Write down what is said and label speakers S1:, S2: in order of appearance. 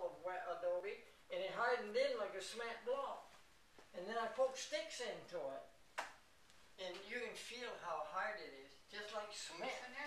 S1: of wet adobe, and it hardened in like a cement block. And then I poked sticks into it, and you can feel how hard it is, just like cement.